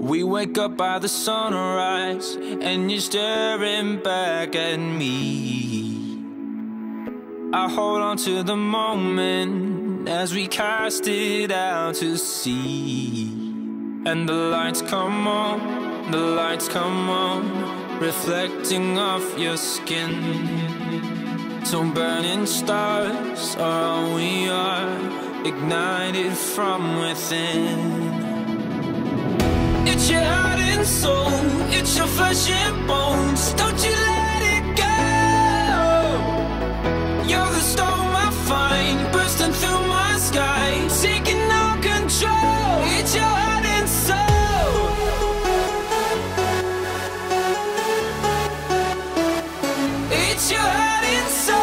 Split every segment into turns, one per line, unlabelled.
We wake up by the sunrise, and you're staring back at me. I hold on to the moment as we cast it out to sea. And the lights come on, the lights come on, reflecting off your skin. So burning stars are all we are, ignited from within. It's your heart and soul, it's your flesh and bones. Don't you let it go. You're the storm I find, bursting through my sky, taking all control. It's your heart and soul. It's your heart and soul.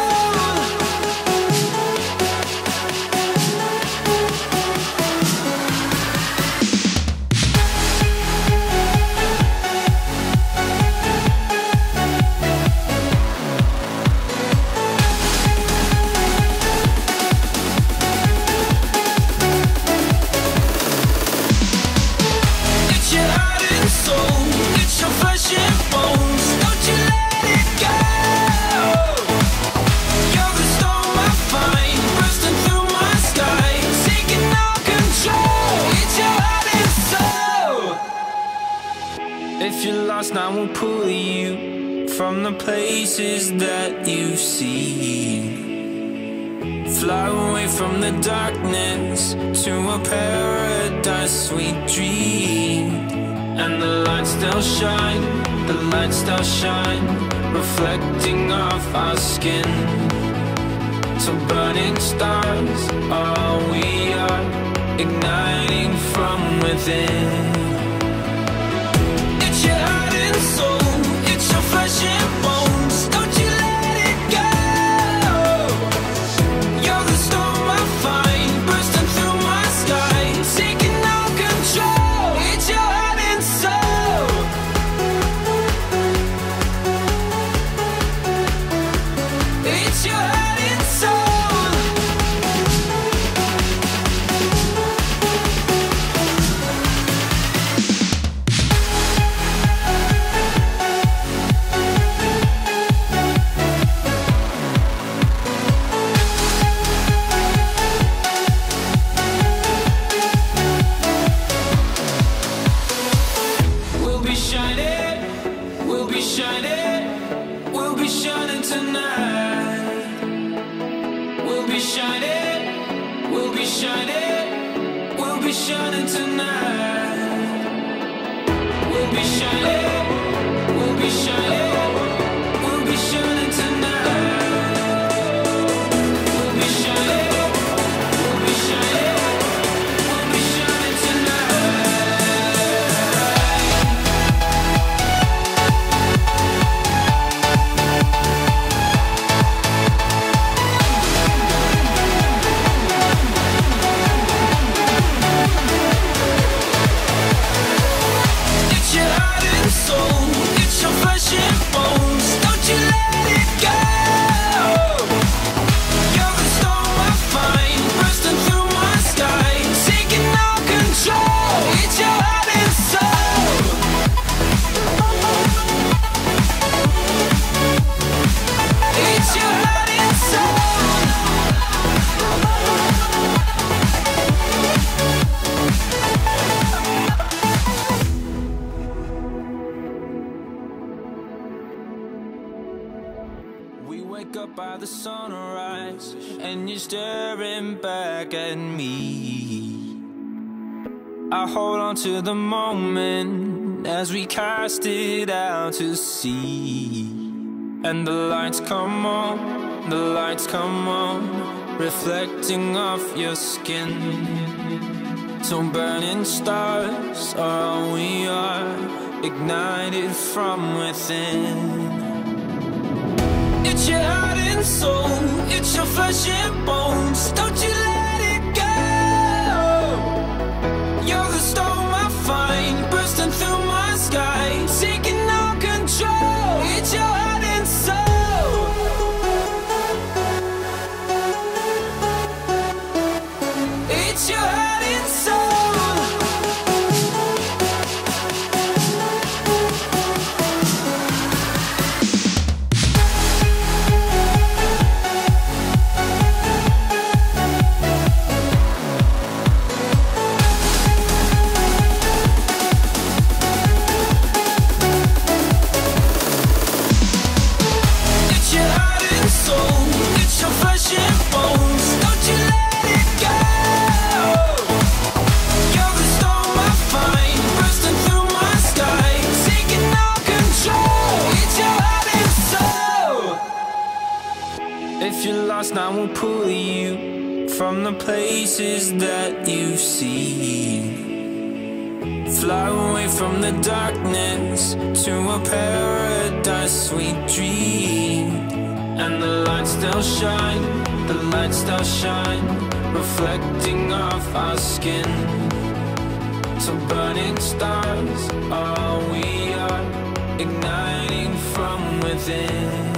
If you're lost, I will pull you from the places that you've seen. Fly away from the darkness to a paradise we dreamed. And the lights still shine, the lights still shine, reflecting off our skin. So burning stars are all we are, igniting from within. It's your heart and soul, it's your flesh and bones. Don't you let it go. You're the storm I find, bursting through my sky, taking all control. It's your heart and soul. It's your heart and soul. We'll be shining tonight. We'll be shining, we'll be shining, we'll be shining tonight. We'll be shining, we'll be shining, we'll be shining tonight. We'll be shining, we'll be shining, we'll be shining tonight. We wake up by the sunrise, and you're staring back at me. I hold on to the moment as we cast it out to sea. And the lights come on, the lights come on, reflecting off your skin. So burning stars are all we are, ignited from within. It's your heart and soul, it's your flesh and bones. Don't you let it go. You're the storm I find, bursting through my sky, taking all control. It's your heart and soul. It's your heart and soul. will pull you from the places that you've seen. Fly away from the darkness to a paradise we dream. And the lights still shine, the lights still shine, reflecting off our skin. So burning stars, all we are, igniting from within.